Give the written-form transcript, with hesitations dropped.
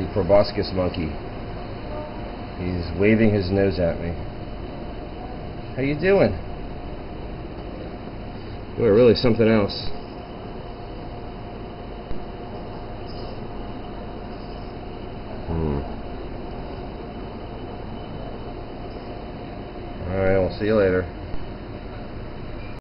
the proboscis monkey. He's waving his nose at me. How you doing? You are really something else. Alright, we'll see you later.